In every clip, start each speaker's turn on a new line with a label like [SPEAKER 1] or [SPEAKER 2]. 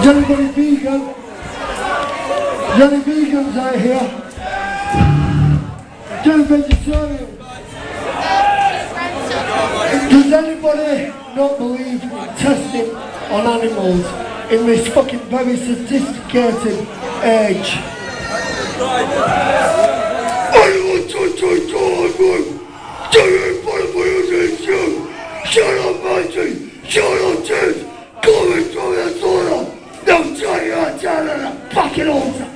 [SPEAKER 1] Is anybody vegan? Is any vegans out here? Is any vegetarian? Does anybody not believe in testing on animals in this fucking very sophisticated age? Shut up, Martin! Shut up, Ted! Coming through your soda! Now try your turn on a fucking altar!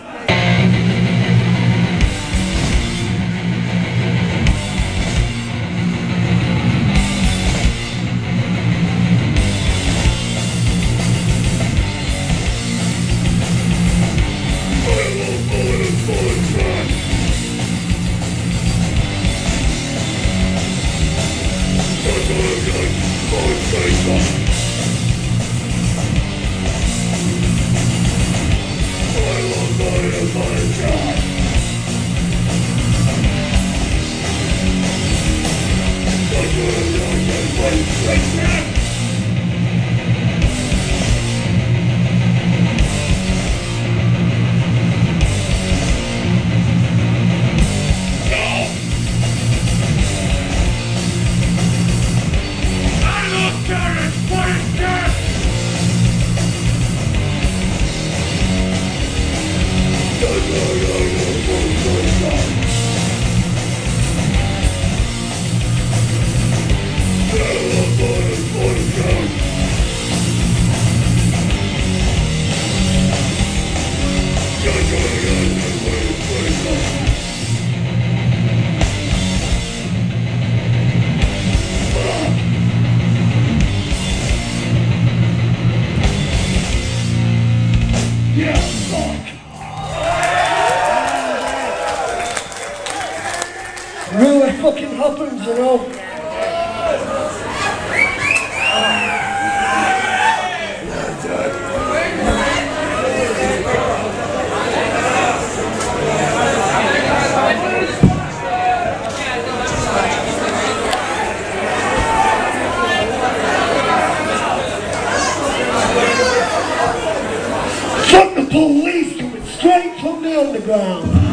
[SPEAKER 1] Really fucking happens, you know. Fuck the police coming straight from the underground.